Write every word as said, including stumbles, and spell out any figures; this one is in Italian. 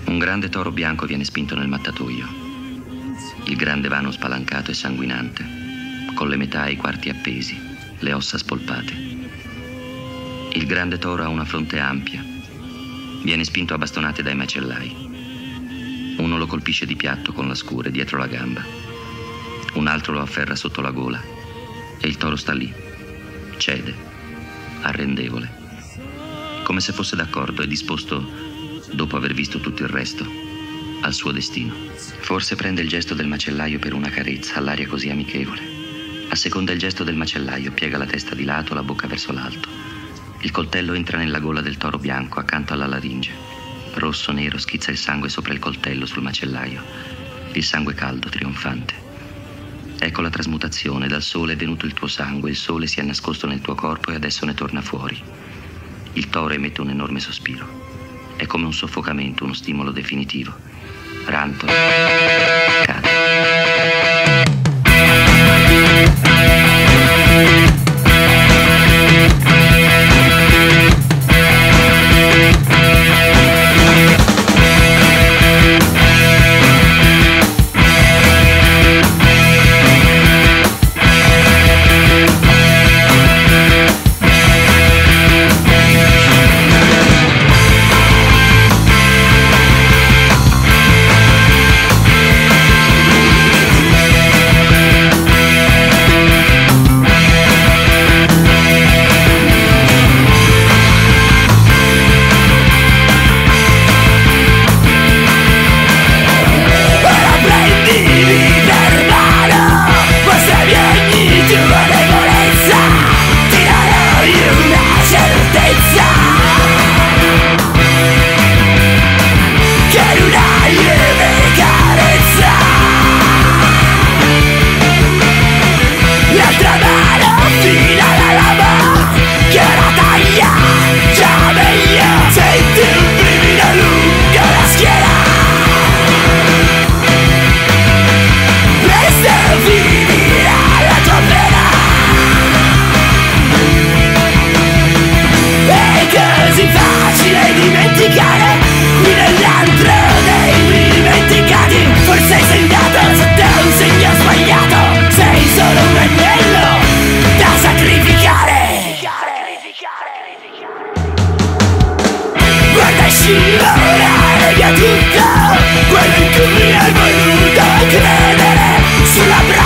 Un grande toro bianco viene spinto nel mattatoio. Il grande vano spalancato e sanguinante, con le metà e i quarti appesi, le ossa spolpate. Il grande toro ha una fronte ampia. Viene spinto a bastonate dai macellai. Uno lo colpisce di piatto con la scure dietro la gamba. Un altro lo afferra sotto la gola. E il toro sta lì. Cede. Arrendevole. Come se fosse d'accordo e disposto, dopo aver visto tutto il resto, al suo destino. Forse prende il gesto del macellaio per una carezza all'aria così amichevole. Asseconda il gesto del macellaio, piega la testa di lato, la bocca verso l'alto. Il coltello entra nella gola del toro bianco, accanto alla laringe. Rosso nero schizza il sangue sopra il coltello sul macellaio. Il sangue caldo, trionfante. Ecco la trasmutazione, dal sole è venuto il tuo sangue, il sole si è nascosto nel tuo corpo e adesso ne torna fuori. Il toro emette un enorme sospiro. È come un soffocamento, uno stimolo definitivo. Rantola. Cade. Scivolare via tutto, quello in cui hai voluto credere, sulla